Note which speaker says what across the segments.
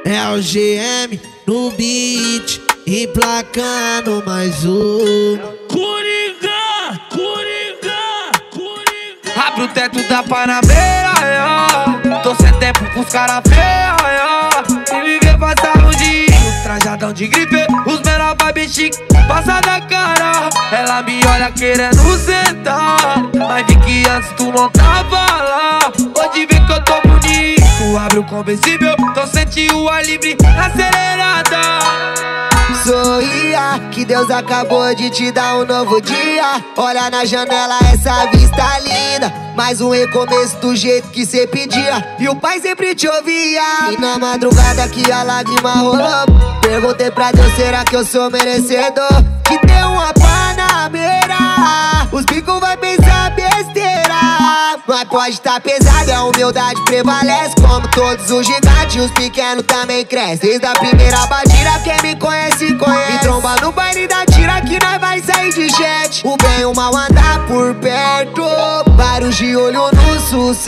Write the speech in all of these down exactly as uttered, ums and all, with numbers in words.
Speaker 1: É o G M no beat, emplacando mais um.
Speaker 2: Coringa, Coringa, Coringa.
Speaker 3: Abre o teto da Panamera, yeah. Tô sem tempo pros cara feia, yeah. E viver passar o dia, trajadão de gripe, os menor vibe chique, passa da cara. Ela me olha querendo sentar, mas vi que antes tu não tava lá. Hoje vê que eu tô bonito, abre o conversível, tô sentindo o ar livre, acelerada.
Speaker 4: Sorria, que Deus acabou de te dar um novo dia. Olha na janela essa vista linda, mais um recomeço do jeito que cê pedia. E o pai sempre te ouvia. E na madrugada que a lágrima rolou, perguntei pra Deus, será que eu sou merecedor de ter uma Panamera? Os bicos vai pensar besteira, mas pode tá pesado, a humildade prevalece. Como todos os gigantes, os pequenos também crescem. Desde a primeira batida, quem me conhece, conhece. Me tromba no baile da tira que nós vai sair de jet. O bem e o mal andar por perto, vários de olho no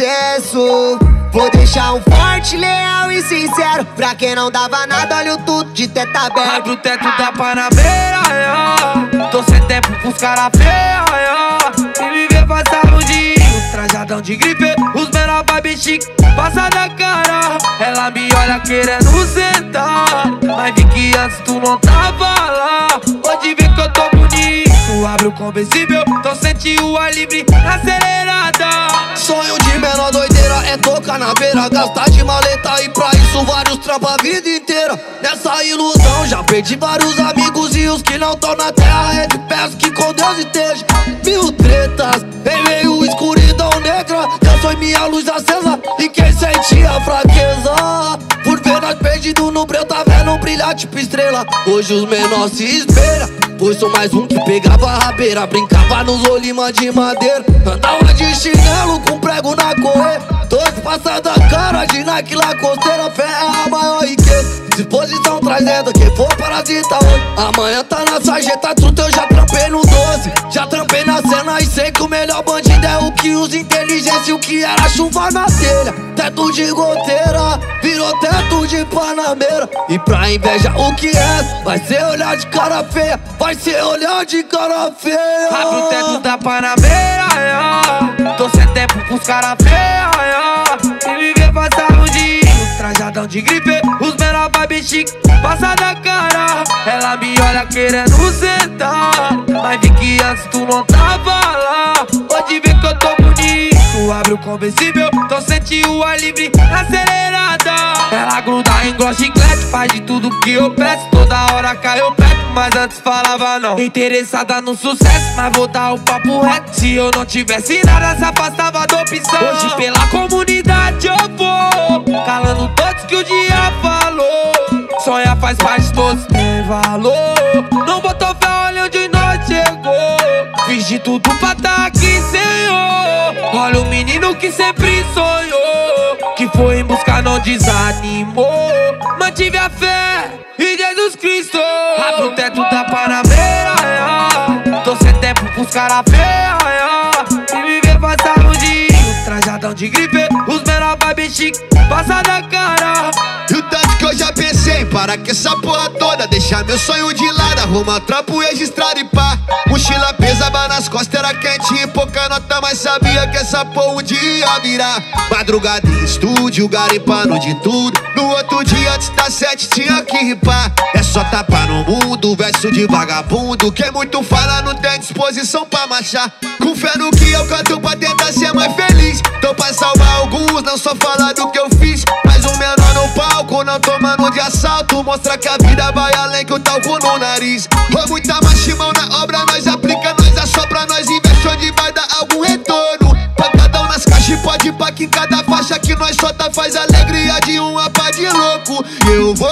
Speaker 4: sucesso. Vou deixar um forte, leal e sincero pra quem não dava nada, olha o tudo de teto aberto.
Speaker 3: Abre o teto da Panamera, yeah. Tô sem tempo pros cara feia, yeah. E viver passar o dia, trajadão de gripe, os menor vibe chique, passa da cara. Ela me olha querendo sentar, mas vi que antes tu não tava lá. Hoje vê que eu tô bonito, abre o conversível, tô sentindo o ar livre, acelerada.
Speaker 5: Sonho de menor doideira é tocar na beira, gastar de maleta e pra isso vários trampos a vida inteira. Nessa ilusão já perdi vários amigos e os que não tão na terra, eu te peço que com Deus esteja. Mil tretas em meio escuridão negra, Deus foi minha luz acesa e quem sentia fraqueza por ver nós perdidos no breu, tá vendo brilhar tipo estrela. Hoje os menores se espelham, pois sou mais um que pegava a rabeira, brincava nos olimas de madeira, andava de chinelo com prego na correia. Dois passada cara de Nike Lacosteira, fé é a maior riqueza, disposição trazendo quem for parasita hoje. Amanhã tá na sarjeta truta, eu já trampei no doze, já trampei na cena e sei que o melhor bandido é o que usa inteligência e o que era chuva na telha. Teto de goteira, virou teto de Panamera. E pra inveja o que é, vai ser olhar de cara feia, vai ser olhar de cara feia.
Speaker 3: Abre o teto da Panamera, yeah. Tô sem tempo pros cara feia, yeah. E viver passar o dia, trajadão de gripe, os menor vibe chique, passa da cara. Ela me olha querendo sentar, mas vi que antes tu não tava lá. Hoje vê que eu tô bonito, abre o conversível, tô sentindo o ar livre, acelerada. Ela gruda em gloss chiclete, faz de tudo que eu peço, toda hora cai eu perto, mas antes falava não. Interessada no sucesso, mas vou dar o papo reto. Se eu não tivesse nada, se afastava da opção. Hoje pela comunidade eu vou, calando todos que o dia falou. Sonhar faz parte de todos, tem valor. Não botou fé, olha onde nós chegou. Fiz de tudo pra tá aqui, Senhor. Olha o menino que sempre sonhou, que foi em busca, não desanimou. Mantive a fé e Jesus Cristo. Abre o teto da Panamera, yeah. Tô sem tempo pros cara feia, yeah. E viver passar o dia, trajadão de gripe, os menor vibe chique, passa da cara.
Speaker 6: E o tanto que eu já pensei, para que essa porra toda, deixar meu sonho de lado, arruma trampo registrado e pá. Mochila pesava nas costas, era quente e pouca nota, mas sabia que essa porra um dia virar. Madrugada em estúdio, garimpando de tudo. No outro dia antes das sete tinha que ripar. É só tapar no mundo, verso de vagabundo. Quem muito fala não tem disposição pra marchar. Com fé no que eu canto pra tentar ser mais feliz. Tô pra salvar alguns, não só falar do que eu fiz. Mas o menor no palco, não tomando de assalto, mostra que a vida vai além que o talco no nariz. Ou muita machimão na obra, nós aplica, nós assopra, nós investe onde vai dar algum retorno. Pancadão nas caixas e pode pá que em cada faixa que nós solta faz alegria de uma pá de louco. Eu vou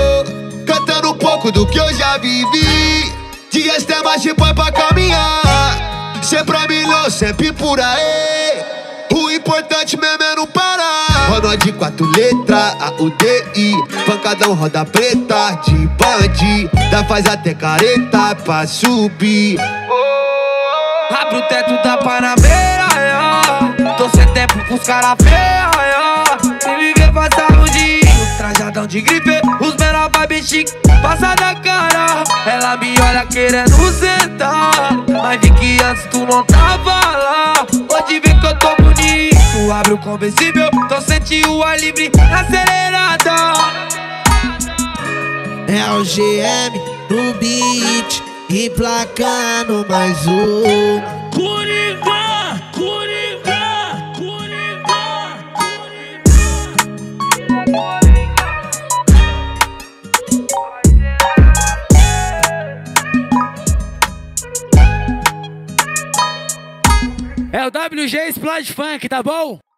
Speaker 6: cantando um pouco do que eu já vivi. Dias tem mais de põe pra caminhar, sempre a milhão, sempre por aí. O importante mesmo é não parar. Roda de quatro letras, A U D I, pancadão roda preta, de bande, dá faz até careta pra subir.
Speaker 3: Abre o teto da Panamera, yeah. Tô sem tempo pros cara feia, yeah. E viver passar o dia, trajadão de gripe, os menor vibe chique, passa da cara. Ela me olha querendo sentar, mas vi que antes tu não tava lá. Hoje vê que eu tô bonito, abre o conversível, então sente o ar livre acelerada.
Speaker 1: É o G M no beat, emplacando mais um.
Speaker 2: Coringa, Coringa, Coringa,
Speaker 7: É o W G Splash Funk, tá bom?